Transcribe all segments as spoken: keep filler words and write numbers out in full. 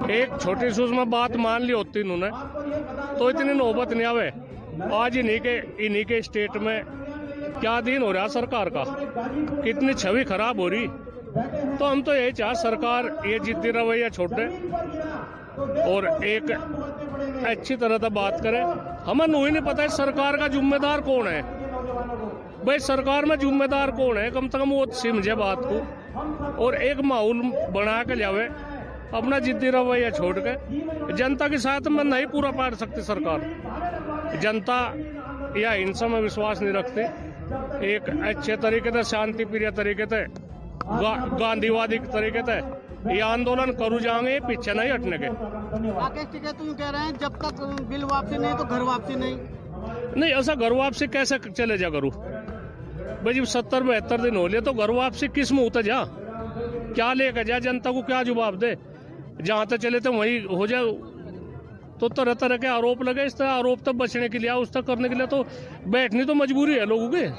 एक छोटी सी उसमें बात मान ली होती इन्होंने तो इतनी नौबत नहीं आवे। आज इन्हीं के इन्हीं के स्टेट में क्या दिन हो रहा सरकार का, कितनी छवि खराब हो रही। तो हम तो यही चाह सरकार ये जिद्दी रवैया छोड़े और एक अच्छी तरह से बात करे। हमें नहीं नहीं पता है सरकार का जिम्मेदार कौन है। भाई सरकार में जिम्मेदार कौन है, कम से कम वो समझे बात को और एक माहौल बना के लावे। अपना जिद्दी रवैया छोड़ के जनता के साथ में नहीं पूरा पाट सकती सरकार। जनता या हिंसा में विश्वास नहीं रखती। एक अच्छे तरीके से शांति प्रिय तरीके से गा, गांधीवादी तरीके से ये आंदोलन करू जाएंगे, पीछे नहीं हटने के। राकेश टिकैत तुम कह रहे हैं जब तक बिल वापसी नहीं तो घर वापसी नहीं। नहीं, ऐसा घर वापसी कैसे चले जा करूँ भाई। जब सत्तर बहत्तर दिन हो लिए तो घर वापसी किस मुंह तक जा, क्या लेकर जा, जनता को क्या जवाब दे। जहां तक चले तो वही हो जाए। तो तरह तरह के आरोप लगे, इस तरह आरोप तक बचने के लिए, उस तक करने के लिए तो बैठनी तो मजबूरी है लोगों की।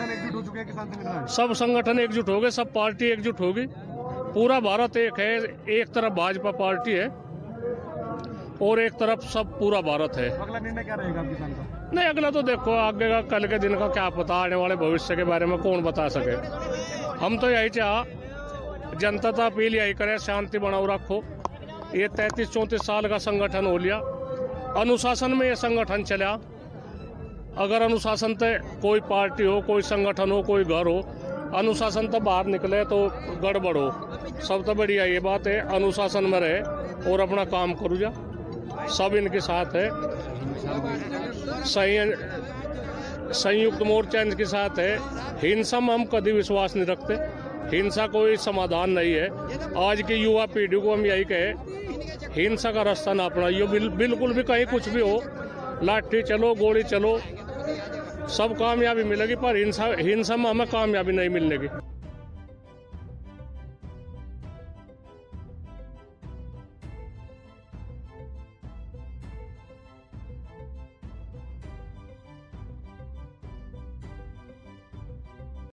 सब संगठन एकजुट हो गए, सब पार्टी एकजुट होगी। पूरा भारत एक है, एक तरफ भाजपा पार्टी है और एक तरफ सब पूरा भारत है। अगला निर्णय क्या रहेगा किसान का? नहीं, अगला तो देखो आगे का, कल के दिन का क्या पता, आने वाले भविष्य के बारे में कौन बता सके। हम तो यही चाह जनता तो अपील यही करे, शांति बनाओ रखो। ये तैंतीस चौंतीस साल का संगठन हो लिया, अनुशासन में ये संगठन चला। अगर अनुशासन से कोई पार्टी हो, कोई संगठन हो, कोई घर हो, अनुशासन तो बाहर निकले तो गड़बड़ हो। सब तो बढ़िया ये बात है अनुशासन में रहे और अपना काम करूँ जा। सब इनके साथ है, संयुक्त मोर्चा इनके साथ है। हिंसा में हम कभी विश्वास नहीं रखते, हिंसा कोई समाधान नहीं है। आज की युवा पीढ़ी को हम यही कहे, हिंसा का रास्ता ना अपनाइए। बिल, बिल्कुल भी कहीं कुछ भी हो, लाठी चलो, गोली चलो, सब कामयाबी मिलेगी, पर हिंसा हिंसा में हमें कामयाबी नहीं मिलने की।